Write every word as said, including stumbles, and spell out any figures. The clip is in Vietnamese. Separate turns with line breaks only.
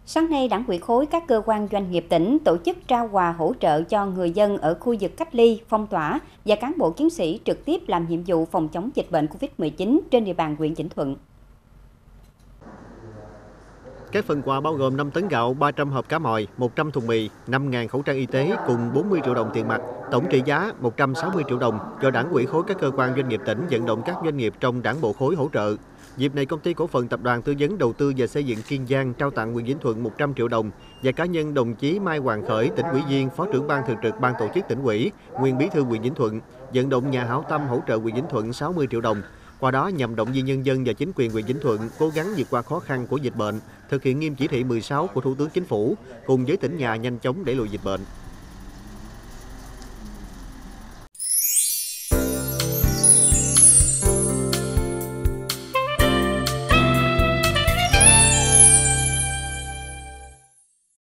Sáng nay, Đảng ủy khối các cơ quan doanh nghiệp tỉnh tổ chức trao quà hỗ trợ cho người dân ở khu vực cách ly, phong tỏa và cán bộ chiến sĩ trực tiếp làm nhiệm vụ phòng chống dịch bệnh Covid mười chín trên địa bàn huyện Vĩnh Thuận.
Các phần quà bao gồm năm tấn gạo, ba trăm hộp cá mòi, một trăm thùng mì, năm nghìn khẩu trang y tế cùng bốn mươi triệu đồng tiền mặt, tổng trị giá một trăm sáu mươi triệu đồng do Đảng ủy khối các cơ quan doanh nghiệp tỉnh vận động các doanh nghiệp trong đảng bộ khối hỗ trợ. Dịp này, Công ty cổ phần Tập đoàn Tư vấn Đầu tư và Xây dựng Kiên Giang trao tặng huyện Vĩnh Thuận một trăm triệu đồng và cá nhân đồng chí Mai Hoàng Khởi, tỉnh ủy viên, phó trưởng ban thường trực ban tổ chức tỉnh ủy, nguyên bí thư huyện Vĩnh Thuận, vận động nhà hảo tâm hỗ trợ huyện Vĩnh Thuận sáu mươi triệu đồng. Qua đó nhằm động viên nhân dân và chính quyền huyện Vĩnh Thuận cố gắng vượt qua khó khăn của dịch bệnh, thực hiện nghiêm chỉ thị mười sáu của Thủ tướng Chính phủ, cùng với tỉnh nhà nhanh chóng đẩy lùi dịch bệnh.